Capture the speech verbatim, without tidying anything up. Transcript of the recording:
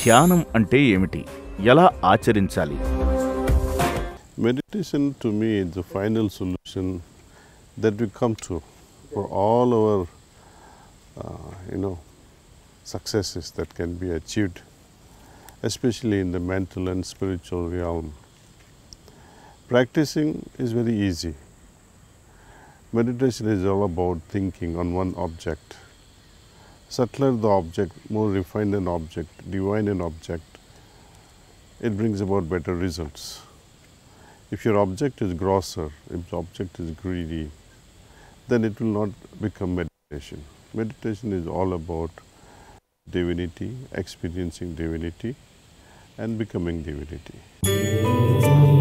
ధ్యానం అంటే ఏమిటి? ఎలా ఆచరించాలి? Meditation to me is the final solution that we come to for all our, uh, you know, successes that can be achieved, especially in the mental and spiritual realm. Practicing is very easy. Meditation is all about thinking on one object. Subtler the object, more refined an object, divine an object, it brings about better results. If your object is grosser, if the object is greedy, then it will not become meditation. Meditation is all about divinity, experiencing divinity, and becoming divinity.